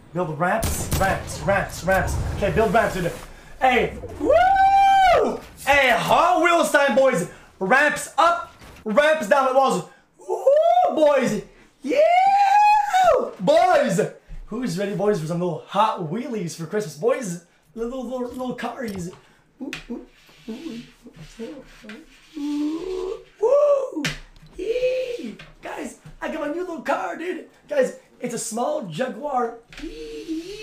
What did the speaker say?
Build ramps. Okay, build ramps, dude. Hey, woo! Hey, Hot Wheels time, boys. Ramps up, ramps down the walls. Woo, boys. Yeah, boys. Who's ready, boys, for some little Hot Wheelies for Christmas, boys? Little cars. Ooh, ooh, ooh, ooh, woo! Yee! Guys, I got my new little car, dude. Guys, it's a small Jaguar. Yee!